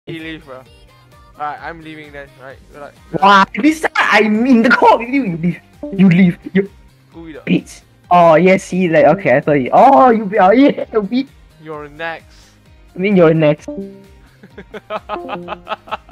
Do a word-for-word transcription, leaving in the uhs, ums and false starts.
He leave, bro. Alright, I'm leaving then. Right, like, Wow, this time I'm in the call with you. You leave. You leave. You Who the? bitch. Oh yes, see, like okay, I thought you. Oh, you be. Oh yeah, you be. You're next. I mean, you're next.